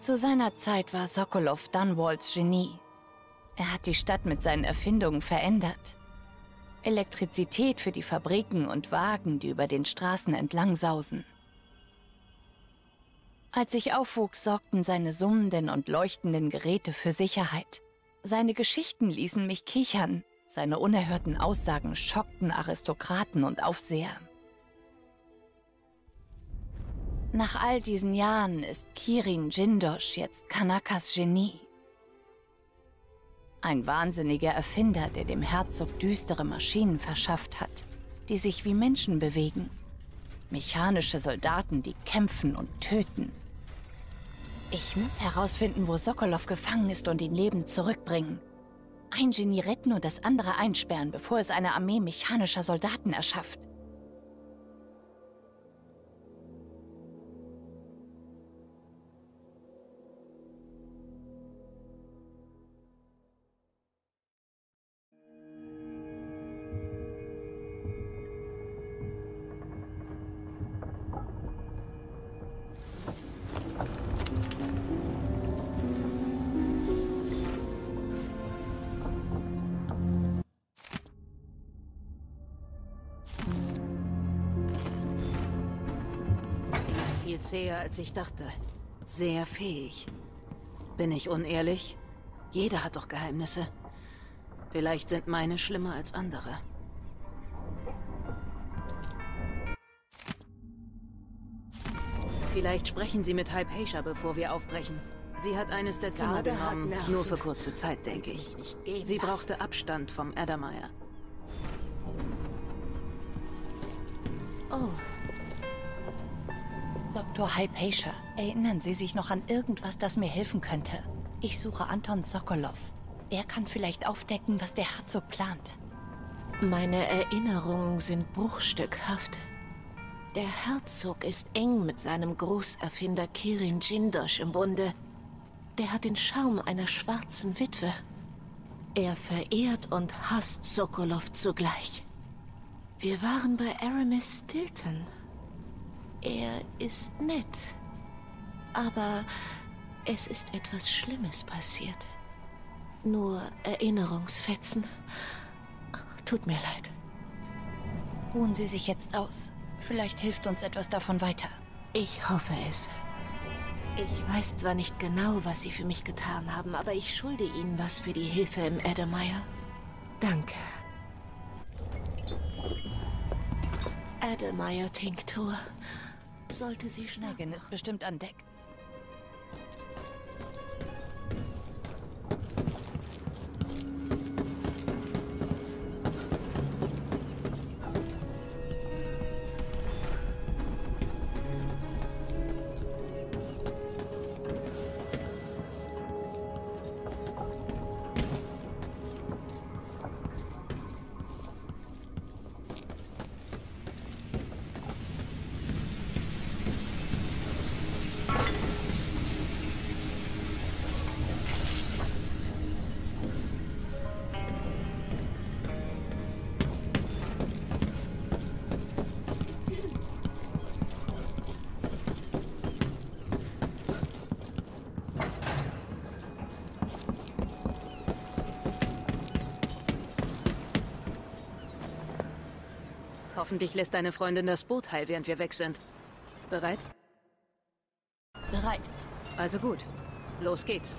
Zu seiner Zeit war Sokolov Dunwalls Genie. Er hat die Stadt mit seinen Erfindungen verändert. Elektrizität für die Fabriken und Wagen, die über den Straßen entlang sausen. Als ich aufwuchs, sorgten seine summenden und leuchtenden Geräte für Sicherheit. Seine Geschichten ließen mich kichern. Seine unerhörten Aussagen schockten Aristokraten und Aufseher. Nach all diesen Jahren ist Kirin Jindosh jetzt Kanakas Genie. Ein wahnsinniger Erfinder, der dem Herzog düstere Maschinen verschafft hat, die sich wie Menschen bewegen. Mechanische Soldaten, die kämpfen und töten. Ich muss herausfinden, wo Sokolov gefangen ist und ihn lebend zurückbringen. Ein Genie retten und das andere einsperren, bevor es eine Armee mechanischer Soldaten erschafft. Viel zäher, als ich dachte. Sehr fähig. Bin ich unehrlich? Jeder hat doch Geheimnisse. Vielleicht sind meine schlimmer als andere. Vielleicht sprechen Sie mit Hypatia, bevor wir aufbrechen. Sie hat eines der Zimmer genommen, nur für kurze Zeit, denke ich. Sie brauchte Abstand vom Addermire. Oh. Dr. Hypatia, erinnern Sie sich noch an irgendwas, das mir helfen könnte? Ich suche Anton Sokolov. Er kann vielleicht aufdecken, was der Herzog plant. Meine Erinnerungen sind bruchstückhaft. Der Herzog ist eng mit seinem Großerfinder Kirin Jindosh im Bunde. Der hat den Charme einer schwarzen Witwe. Er verehrt und hasst Sokolov zugleich. Wir waren bei Aramis Stilton. Er ist nett. Aber es ist etwas Schlimmes passiert. Nur Erinnerungsfetzen. Tut mir leid. Ruhen Sie sich jetzt aus. Vielleicht hilft uns etwas davon weiter. Ich hoffe es. Ich weiß zwar nicht genau, was Sie für mich getan haben, aber ich schulde Ihnen was für die Hilfe im Addermire. Danke. Addermire-Tinktur. Sollte sie schnappen. Megan ist bestimmt an Deck. Hoffentlich lässt deine Freundin das Boot heil, während wir weg sind. Bereit? Bereit. Also gut. Los geht's.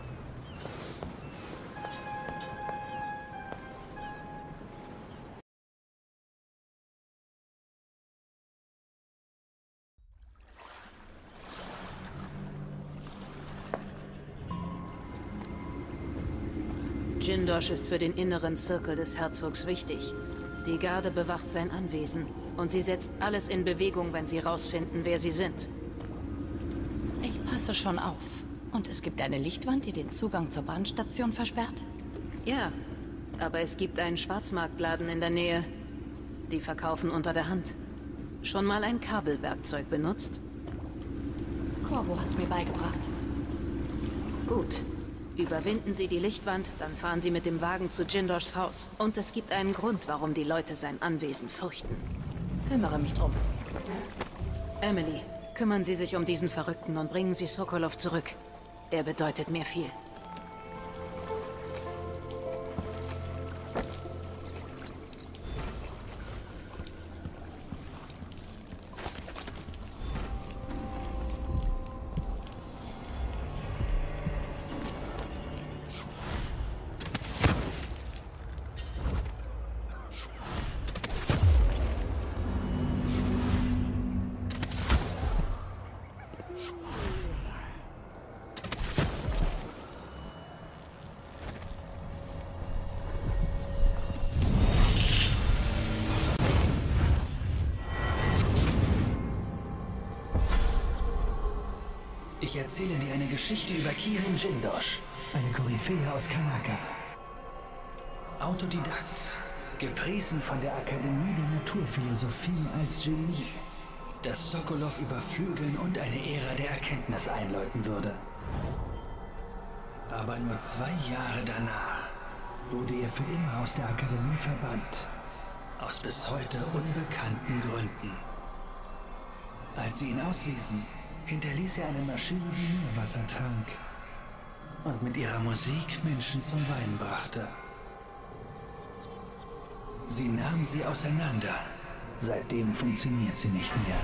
Jindosh ist für den inneren Zirkel des Herzogs wichtig. Die Garde bewacht sein Anwesen und sie setzt alles in Bewegung, wenn sie rausfinden, wer sie sind. Ich passe schon auf. Und es gibt eine Lichtwand, die den Zugang zur Bahnstation versperrt? Ja, aber es gibt einen Schwarzmarktladen in der Nähe. Die verkaufen unter der Hand. Schon mal ein Kabelwerkzeug benutzt? Corvo hat's mir beigebracht. Gut. Überwinden Sie die Lichtwand, dann fahren Sie mit dem Wagen zu Jindoshs Haus. Und es gibt einen Grund, warum die Leute sein Anwesen fürchten. Kümmere mich drum. Emily, kümmern Sie sich um diesen Verrückten und bringen Sie Sokolov zurück. Er bedeutet mir viel. Ich erzähle dir eine Geschichte über Kirin Jindosh, eine Koryphäe aus Kanaka. Autodidakt, gepriesen von der Akademie der Naturphilosophie als Genie, das Sokolov überflügeln und eine Ära der Erkenntnis einläuten würde. Aber nur 2 Jahre danach wurde er für immer aus der Akademie verbannt. Aus bis heute unbekannten Gründen. Als sie ihn ausließen, hinterließ er eine Maschine, die Meerwasser trank und mit ihrer Musik Menschen zum Weinen brachte. Sie nahm sie auseinander. Seitdem funktioniert sie nicht mehr.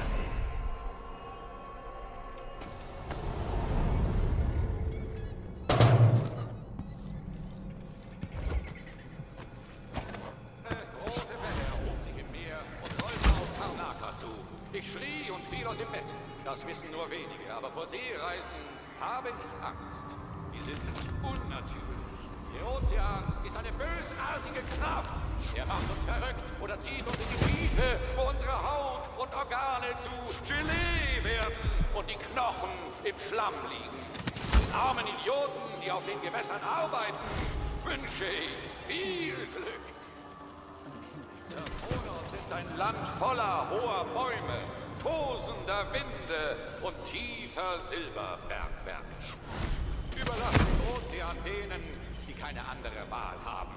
Große Welle erhob sich im Meer und rollte auf Karnaka zu. Ich schrie und fiel aus dem Bett. Das wissen nur wenige, aber vor Seereisen habe ich Angst. Die sind unnatürlich. Der Ozean ist eine bösartige Kraft. Er macht uns verrückt oder zieht uns in die Tiefe, wo unsere Haut und Organe zu Gelee werden und die Knochen im Schlamm liegen. Den armen Idioten, die auf den Gewässern arbeiten, wünsche ich viel Glück. Serponos ist ein Land voller hoher Bäume, tosender Winde und tiefer Silberbergwerke. Überlass den Ozean denen, die keine andere Wahl haben.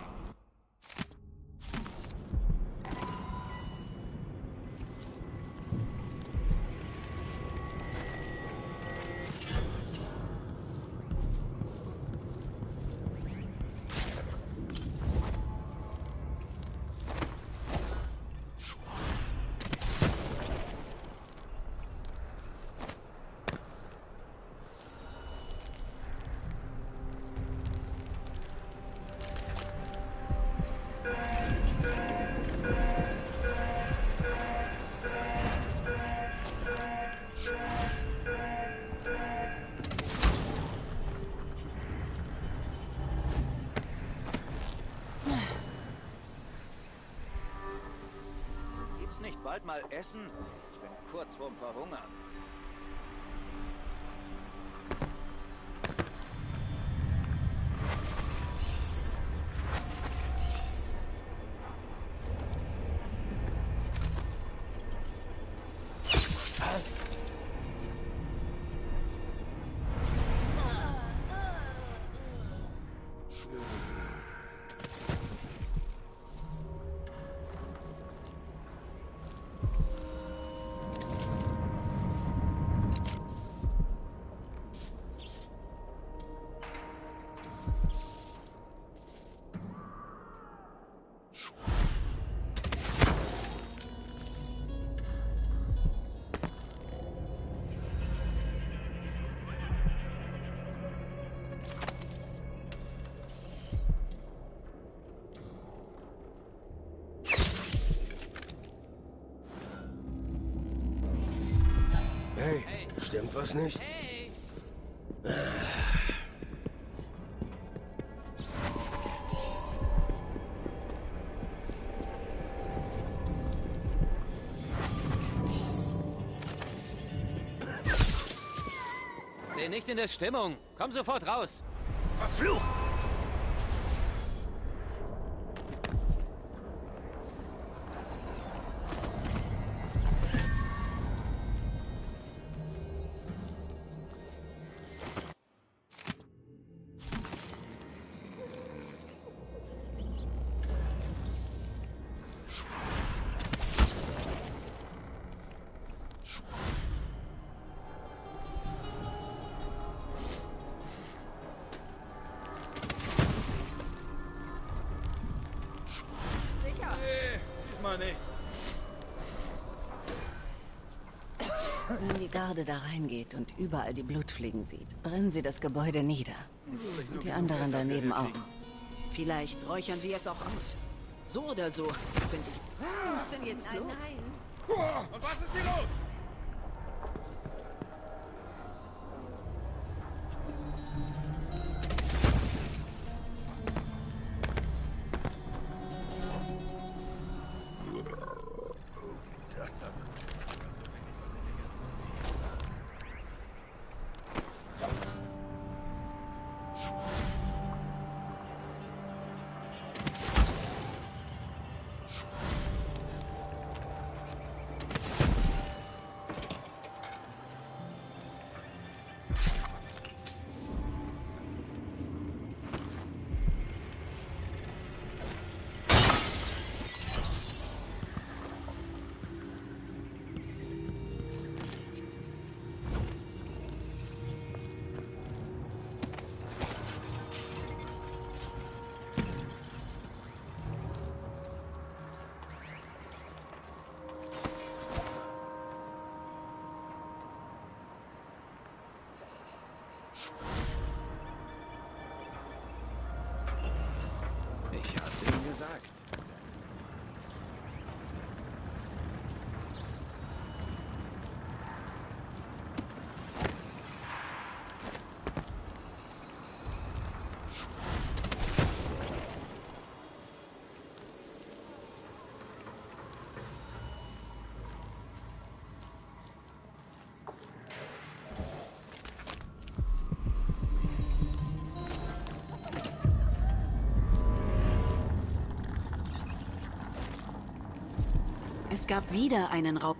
Nicht bald mal essen? Ich bin kurz vorm Verhungern. Hey, stimmt was nicht? Bin nicht in der Stimmung. Komm sofort raus. Verflucht! Garde da reingeht und überall die Blutfliegen sieht, brennen sie das Gebäude nieder. Und die anderen daneben auch. Vielleicht räuchern sie es auch aus. So oder so sind die... Was ist denn jetzt los? Und was ist hier los? Ich hab's Ihnen gesagt. Es gab wieder einen Raub.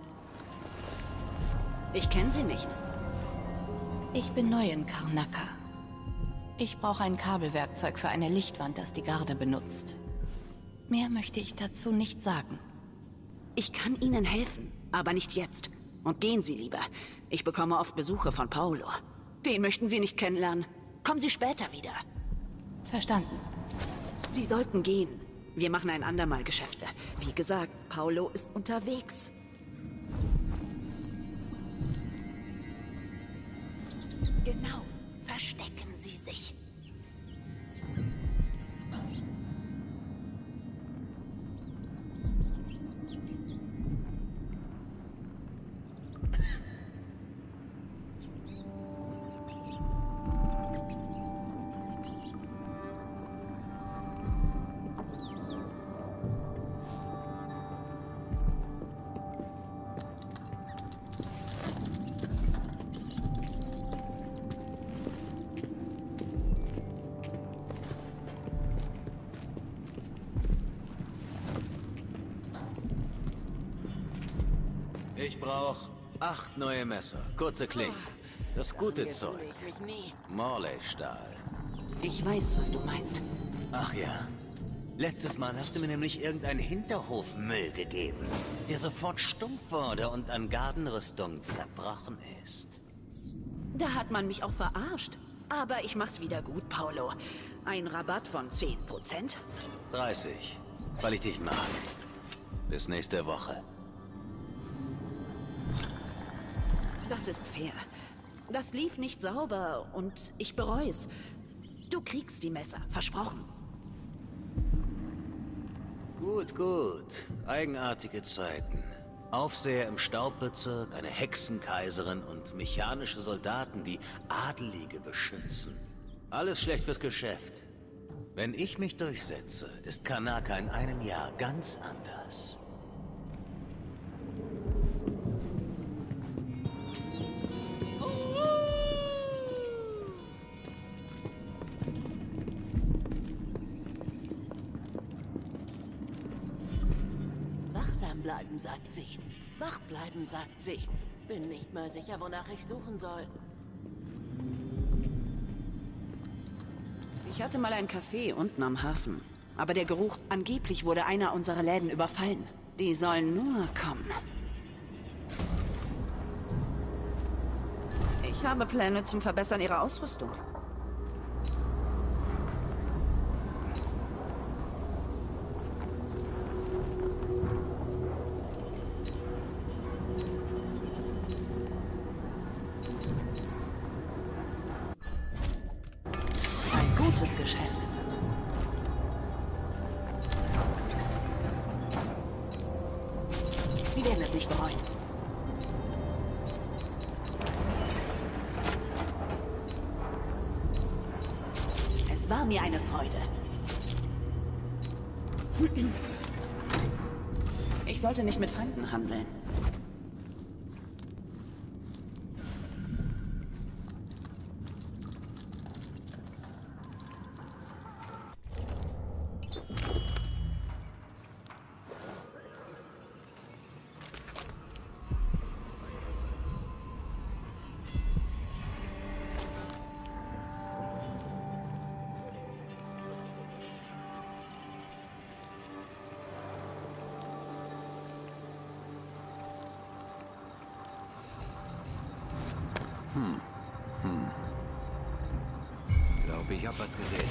Ich kenne sie nicht. Ich bin neu in Karnaca. Ich brauche ein Kabelwerkzeug für eine Lichtwand, das die Garde benutzt. Mehr möchte ich dazu nicht sagen. Ich kann Ihnen helfen, aber nicht jetzt. Und gehen Sie lieber. Ich bekomme oft Besuche von Paolo. Den möchten Sie nicht kennenlernen. Kommen Sie später wieder. Verstanden. Sie sollten gehen. Wir machen ein andermal Geschäfte. Wie gesagt, Paolo ist unterwegs. Genau. Verstecken Sie sich. Ich brauche 8 neue Messer, kurze Klingen. Das gute Zeug. Morley-Stahl. Ich weiß, was du meinst. Ach ja. Letztes Mal hast du mir nämlich irgendeinen Hinterhofmüll gegeben, der sofort stumpf wurde und an Gardenrüstung zerbrochen ist. Da hat man mich auch verarscht. Aber ich mach's wieder gut, Paolo. Ein Rabatt von 10%? 30, weil ich dich mag. Bis nächste Woche. Das ist fair. Das lief nicht sauber und ich bereu's. Du kriegst die Messer, versprochen. Gut, gut. Eigenartige Zeiten. Aufseher im Staubbezirk, eine Hexenkaiserin und mechanische Soldaten, die Adelige beschützen. Alles schlecht fürs Geschäft. Wenn ich mich durchsetze, ist Karnaca in einem Jahr ganz anders. Wachsam bleiben, sagt sie. Wach bleiben, sagt sie. Bin nicht mal sicher, wonach ich suchen soll. Ich hatte mal ein Café unten am Hafen. Aber der Geruch, angeblich wurde einer unserer Läden überfallen. Die sollen nur kommen. Ich habe Pläne zum Verbessern ihrer Ausrüstung. gutes Geschäft. Sie werden es nicht bereuen. Es war mir eine Freude. Ich sollte nicht mit Fremden handeln. Glaube, ich habe was gesehen.